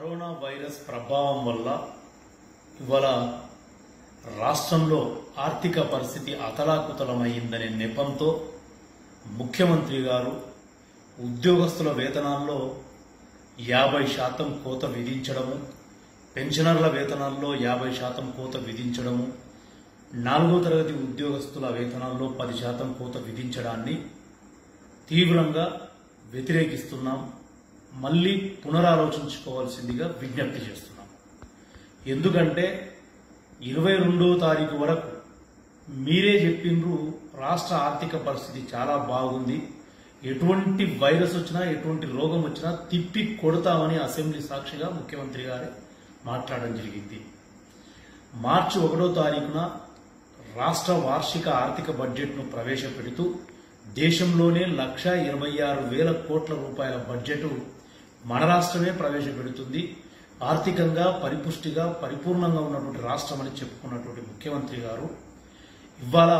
Corona virus ప్రభావం వల్ల ఇవాళ రాష్ట్రంలో ఆర్థిక పరిస్థితి అతలాకుతలమైందనే నెపంతో ముఖ్యమంత్రి గారు ఉద్యోగస్తుల వేతనాల్లో 50% కోత విధించడము, పెన్షనర్ల వేతనాల్లో 50% కోత విధించడము, 4వ తరగతి ఉద్యోగస్తుల వేతనాల్లో 10% కోత విధించడాన్ని తీవ్రంగా వ్యతిరేకిస్తున్నాం. మళ్ళీ పునరాలోచించుకోవాల్సిందిగా విజ్ఞప్తి చేస్తున్నాం. ఎందుకంటే 22వ తారీఖు వరకు మీరే చెప్పిండ్రు రాష్ట్ర ఆర్థిక పరిస్థితి చాలా బాగుంది, ఎటువంటి వైరస్ వచ్చినా ఎటువంటి రోగం వచ్చినా తిప్పి కొడతామని అసెంబ్లీ సాక్షిగా ముఖ్యమంత్రి గారే మాట్లాడడం జరిగింది. మార్చి 1వ తారీఖున రాష్ట్ర వార్షిక ఆర్థిక బడ్జెట్ను ప్రవేశపెడుతూ దేశంలోనే 1,26,000 కోట్ల రూపాయల బడ్జెట్ మన రాష్ట్రమే ప్రవేశపెడుతుంది. ఆర్థికంగా పరిపుష్టిగా పరిపూర్ణంగా ఉన్నటువంటి రాష్ట్రం అని చెప్పుకున్నటువంటి ముఖ్యమంత్రి గారు ఇవాళ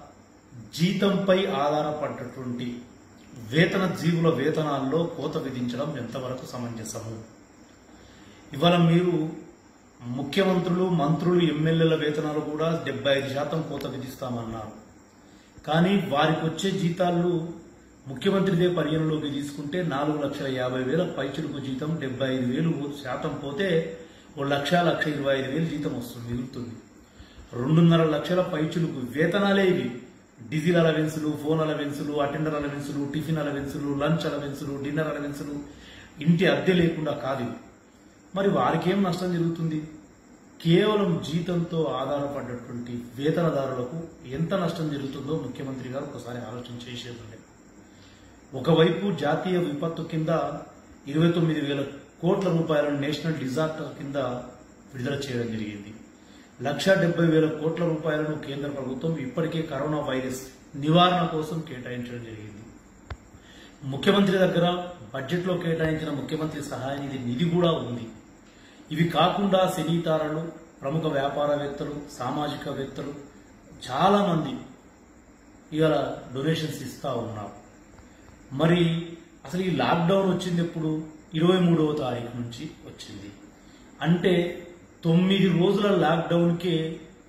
జీతంపై ఆధారపడ్డటువంటి జీవుల వేతనాల్లో కోత విధించడం ఎంతవరకు సమంజసము? ఇవాళ మీరు ముఖ్యమంత్రులు, మంత్రులు, ఎమ్మెల్యేల వేతనాలు కూడా 75% కోత విధిస్తామన్నారు. కానీ వారికి వచ్చే జీతాలు ముఖ్యమంత్రిదే పరిగణలోకి తీసుకుంటే 4,50,000 పైచులకు జీతం 75,000% పోతే 1,25,000 జీతం వస్తుంది, మిగులుతుంది. 2.5 లక్షల పైచులకు వేతనాలే ఇవి. డీజిల్ అలవెన్సులు, ఫోన్ అలవెన్సులు, అటెండర్ అలవెన్సులు, టిఫిన్ అలవెన్సులు, లంచ్ అలవెన్సులు, డిన్నర్ అలవెన్సులు, ఇంటి అద్దె లేకుండా కాదు. మరి వారికి ఏం నష్టం జరుగుతుంది? కేవలం జీతంతో ఆధారపడ్డటువంటి వేతనదారులకు ఎంత నష్టం జరుగుతుందో ముఖ్యమంత్రి గారు ఒకసారి ఆలోచన చేసేది. ఒకవైపు జాతీయ విపత్తు కింద 29,000 కోట్ల రూపాయలను నేషనల్ డిజాస్టర్ కింద విడుదల చేయడం జరిగింది. 1,70,000 కోట్ల రూపాయలను కేంద్ర ప్రభుత్వం ఇప్పటికే కరోనా వైరస్ నివారణ కోసం కేటాయించడం జరిగింది. ముఖ్యమంత్రి దగ్గర బడ్జెట్లో కేటాయించిన ముఖ్యమంత్రి సహాయ నిధి కూడా ఉంది. ఇవి కాకుండా సినీతారలు, ప్రముఖ వ్యాపారవేత్తలు, సామాజికవేత్తలు చాలా మంది ఇవాళ డొనేషన్స్ ఇస్తా ఉన్నారు. మరి అసలు ఈ లాక్డౌన్ వచ్చింది ఎప్పుడు? 23వ తారీఖు నుంచి వచ్చింది. అంటే 9 రోజుల లాక్డౌన్కే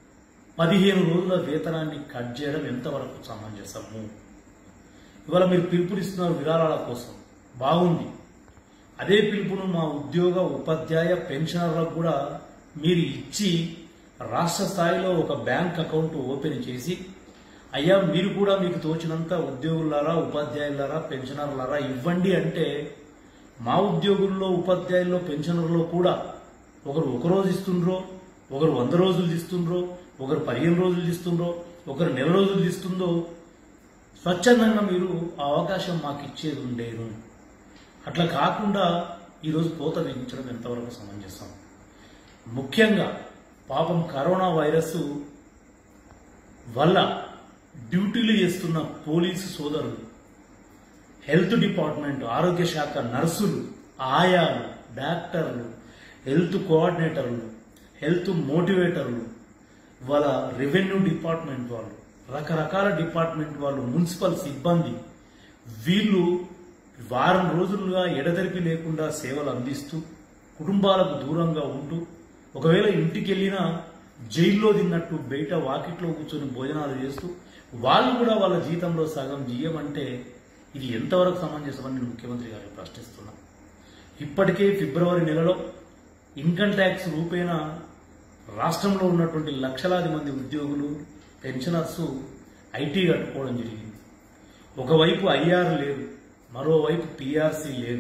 15 రోజుల వేతనాన్ని కట్ చేయడం ఎంతవరకు సమంజసము? ఇవాళ మీరు పిలుపునిస్తున్నారు విరాళాల కోసం, బాగుంది. అదే పిలుపును మా ఉద్యోగ, ఉపాధ్యాయ, పెన్షనర్లకు కూడా మీరు ఇచ్చి రాష్ట్ర స్థాయిలో ఒక బ్యాంక్ అకౌంట్ ఓపెన్ చేసి, అయ్యా మీరు కూడా మీకు తోచినంత ఉద్యోగులారా, ఉపాధ్యాయులారా, పెన్షనర్లారా ఇవ్వండి అంటే మా ఉద్యోగుల్లో, ఉపాధ్యాయుల్లో, పెన్షనర్లో కూడా ఒకరు 1 రోజు ఇస్తుండ్రో, ఒకరు 100 రోజులు ఇస్తుండ్రో, ఒకరు 15 రోజులు ఇస్తుండ్రో, ఒకరు నెల రోజులు ఇస్తుందో స్వచ్ఛందంగా మీరు ఆ అవకాశం మాకు ఇచ్చేది ఉండేను. అట్లా కాకుండా ఈరోజు కోత విధించడం ఎంతవరకు సమంజసం? ముఖ్యంగా పాపం కరోనా వైరస్ వల్ల డ్యూటీలు చేస్తున్న పోలీసు సోదరులు, హెల్త్ డిపార్ట్మెంట్, ఆరోగ్య శాఖ నర్సులు, ఆయాలు, డాక్టర్లు, హెల్త్ కోఆర్డినేటర్లు, హెల్త్ మోటివేటర్లు, వాళ్ళ రెవెన్యూ డిపార్ట్మెంట్ వాళ్ళు, రకరకాల డిపార్ట్మెంట్ వాళ్ళు, మున్సిపల్ సిబ్బంది, వీళ్ళు వారం రోజులుగా ఎడతెరిపి లేకుండా సేవలు అందిస్తూ కుటుంబాలకు దూరంగా ఉంటూ, ఒకవేళ ఇంటికి వెళ్ళినా జైల్లో తిన్నట్టు బయట వాకిట్లో కూర్చొని భోజనాలు చేస్తూ వాళ్ళు కూడా వాళ్ళ జీతంలో సగం జీయమంటే ఇది ఎంతవరకు సమంజసమని నేను ముఖ్యమంత్రి గారిని ప్రశ్నిస్తున్నా. ఇప్పటికే ఫిబ్రవరి నెలలో ఇన్కమ్ ట్యాక్స్ రూపేణా రాష్ట్రంలో ఉన్నటువంటి లక్షలాది మంది ఉద్యోగులు, పెన్షనర్స్ ఐటీ కట్టుకోవడం జరిగింది. ఒకవైపు ఐఆర్ లేదు, మరోవైపు పీఆర్సీ లేదు.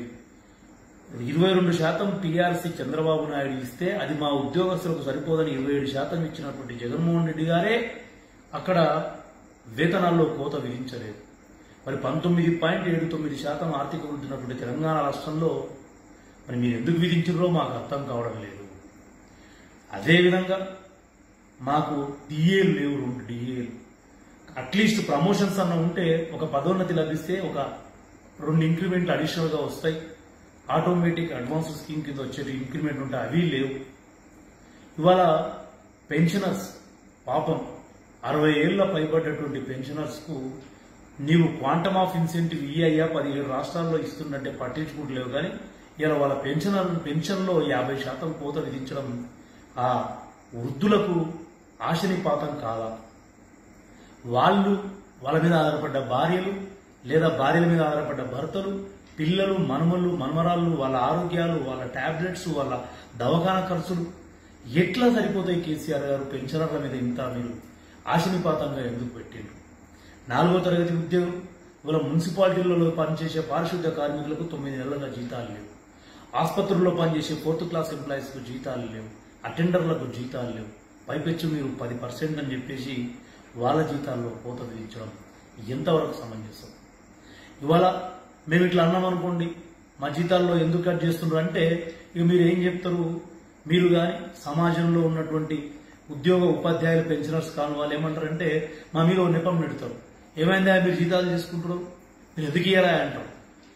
22% పీఆర్సీ చంద్రబాబు నాయుడు ఇస్తే అది మా ఉద్యోగస్తులకు సరిపోదని 27% ఇచ్చినటువంటి జగన్మోహన్ రెడ్డి గారే అక్కడ వేతనాల్లో కోత విధించలేదు. మరి 19.79% ఆర్థిక వృద్ధి ఉన్నటువంటి తెలంగాణ రాష్ట్రంలో మరి మీరు ఎందుకు విధించారో మాకు అర్థం కావడం లేదు. అదేవిధంగా మాకు డిఏలు లేవు, 2 డిఏలు. అట్లీస్ట్ ప్రమోషన్స్ అన్న ఉంటే ఒక పదోన్నతి లభిస్తే ఒక 2 ఇంక్రిమెంట్లు అడిషనల్గా వస్తాయి. ఆటోమేటిక్ అడ్వాన్స్ స్కీమ్ కింద వచ్చేది ఇంక్రిమెంట్ ఉంటే అవి లేవు. ఇవాళ పెన్షనర్స్ పాపం 60 ఏళ్ల పైబడ్డటువంటి పెన్షనర్స్ కు నీవు క్వాంటమ్ ఆఫ్ ఇన్సెంటివ్ ఈఐఆ 17 రాష్ట్రాల్లో ఇస్తుందంటే పట్టించుకుంటలేవు. కానీ ఇలా వాళ్ళ పెన్షన్లో 50% కోత విధించడం ఆ వృద్ధులకు ఆశనిపాతం కాదా? వాళ్ళ మీద ఆధారపడ్డ భార్యలు లేదా భార్యల మీద ఆధారపడ్డ భర్తలు, పిల్లలు, మనుమలు, మనుమరాళ్ళు, వాళ్ళ ఆరోగ్యాలు, వాళ్ళ టాబ్లెట్స్, వాళ్ళ దవాఖానా ఖర్చులు ఎట్లా సరిపోతాయి? కేసీఆర్ గారు పెన్షనర్ల మీద ఇంత మీరు ఆశనిపాతంగా ఎందుకు పెట్టిండ్రు? 4వ తరగతి ఉద్యోగం ఇవాళ మున్సిపాలిటీలలో పనిచేసే పారిశుద్ధ్య కార్మికులకు 9 నెలలుగా జీతాలు లేవు. ఆసుపత్రుల్లో పనిచేసే 4th క్లాస్ ఎంప్లాయీస్కు జీతాలు లేవు. అటెండర్లకు జీతాలు లేవు. పైపెచ్చు మీరు 10% అని చెప్పేసి వాళ్ళ జీతాల్లో కోత విధించడం ఎంతవరకు సమంజసం? ఇవాళ మేము ఇట్లా అన్నామనుకోండి, మా జీతాల్లో ఎందుకు కట్ చేస్తున్నారు అంటే ఇక మీరు ఏం చెప్తారు? మీరు కానీ సమాజంలో ఉన్నటువంటి ఉద్యోగ ఉపాధ్యాయులు పెన్షనర్స్ కాని వాళ్ళు ఏమంటారంటే మా మీద ఓ నెపం పెడతారు. ఏమైందా మీరు జీతాలు తీసుకుంటారు, మీరు ఎందుకు ఇయ్యారా అంటారు.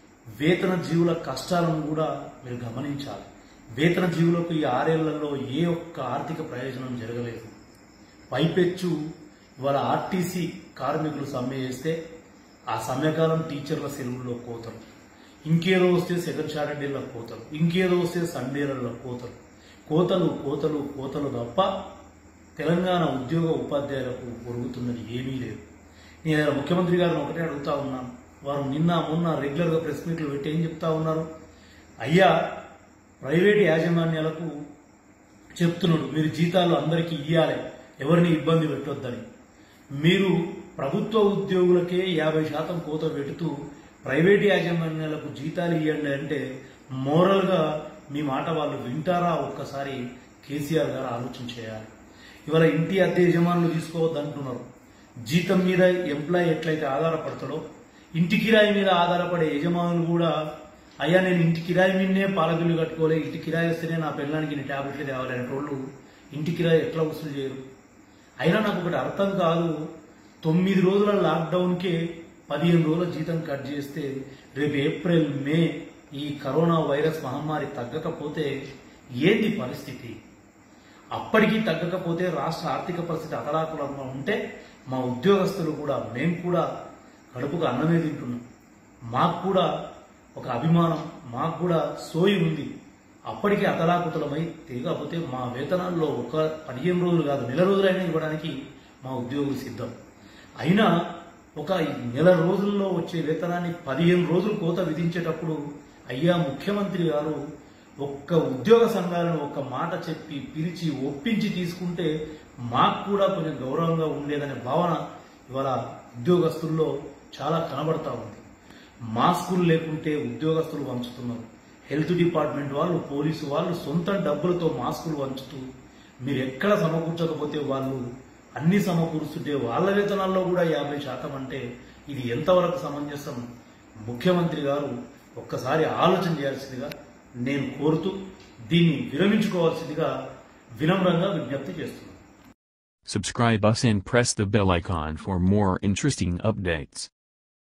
వేతన జీవుల కష్టాలను కూడా మీరు గమనించాలి. వేతన జీవులకు ఈ 6 ఏళ్లలో ఏ ఒక్క ఆర్థిక ప్రయోజనం జరగలేదు. పైపెచ్చు ఇవాళ ఆర్టీసీ కార్మికులు సమ్మె చేస్తే ఆ సమ్మెకాలం టీచర్ల సెలవుల్లో కోతలు, ఇంకేదో వస్తే సెకండ్ సాటర్డేలో కోతలు, ఇంకేదో వస్తే సండేలలో కోతలు, కోతలు కోతలు కోతలు తప్ప తెలంగాణ ఉద్యోగ ఉపాధ్యాయులకు పొరుగుతున్నది ఏమీ లేదు. నేను ముఖ్యమంత్రి గారిని ఒకటే అడుగుతా ఉన్నాను. వారు నిన్న మొన్న రెగ్యులర్గా ప్రెస్ మీట్లు పెట్టి ఏం చెప్తా ఉన్నారు? అయ్యా ప్రైవేటు యాజమాన్యాలకు చెప్తున్నాడు మీరు జీతాలు అందరికీ ఇవ్వాలి, ఎవరిని ఇబ్బంది పెట్టొద్దని. మీరు ప్రభుత్వ ఉద్యోగులకే 50% కోత పెడుతూ ప్రైవేటు యాజమాన్యాలకు జీతాలు ఇవ్వండి అంటే మోరల్గా మీ మాట వాళ్ళు వింటారా? ఒక్కసారి కేసీఆర్ గారు ఆలోచన చేయాలి. ఇవాళ ఇంటి అద్దె యజమానులు తీసుకోవద్దంటున్నారు. జీతం మీద ఎంప్లాయీ ఎట్లయితే ఆధారపడతాడో ఇంటి కిరాయి మీద ఆధారపడే యజమానులు కూడా అయ్యా నేను ఇంటి కిరాయి మీదనే పాల బిల్లు కట్టుకోలే, ఇంటి కిరాయి వస్తేనే నా పిల్లలకి ఇన్ని ట్యాబ్లెట్లు తేవాలి అనే వాళ్ళు ఇంటి కిరాయి ఎట్లా వసూలు చేయరు? అయినా నాకు ఒకటి అర్థం కాదు. 9 రోజుల లాక్డౌన్కే 15 రోజుల జీతం కట్ చేస్తే రేపు ఏప్రిల్ మే ఈ కరోనా వైరస్ మహమ్మారి తగ్గకపోతే ఏంది పరిస్థితి? అప్పటికీ తగ్గకపోతే రాష్ట్ర ఆర్థిక పరిస్థితి అతలాకులంగా ఉంటే మా ఉద్యోగస్తులు కూడా మేము కూడా కడుపుకు అన్నమే తింటున్నాం. మాకు కూడా ఒక అభిమానం, మాకు కూడా సోయి ఉంది. అప్పటికే అతలాకుతలమై తిరగకపోతే మా వేతనాల్లో ఒక 15 రోజులు కాదు నెల రోజులైనా ఇవ్వడానికి మా ఉద్యోగులు సిద్ధం. అయినా ఒక నెల రోజుల్లో వచ్చే వేతనాన్ని 15 రోజులు కోత విధించేటప్పుడు అయ్యా ముఖ్యమంత్రి గారు ఒక్క ఉద్యోగ సంఘాలను ఒక్క మాట చెప్పి పిలిచి ఒప్పించి తీసుకుంటే మాకు కూడా కొంచెం గౌరవంగా ఉండేదనే భావన ఇవాళ ఉద్యోగస్తుల్లో చాలా కనబడతా ఉంది. మాస్కులు లేకుంటే ఉద్యోగస్తులు వంచుతున్నారు. హెల్త్ డిపార్ట్మెంట్ వాళ్ళు, పోలీసు వాళ్ళు సొంత డబ్బులతో మాస్కులు వంచుతూ మీరు ఎక్కడ సమకూర్చకపోతే వాళ్ళు అన్ని సమకూరుస్తుంటే వాళ్ళ వేతనాల్లో కూడా 50% అంటే ఇది ఎంతవరకు సమంజసం? ముఖ్యమంత్రి గారు ఒక్కసారి ఆలోచన చేయాల్సిందిగా నేను కోరుతూ దీన్ని విరమించుకోవాల్సిందిగా వినమ్రంగా విజ్ఞప్తి చేస్తున్నాను. Subscribe us and press the bell icon for more interesting updates.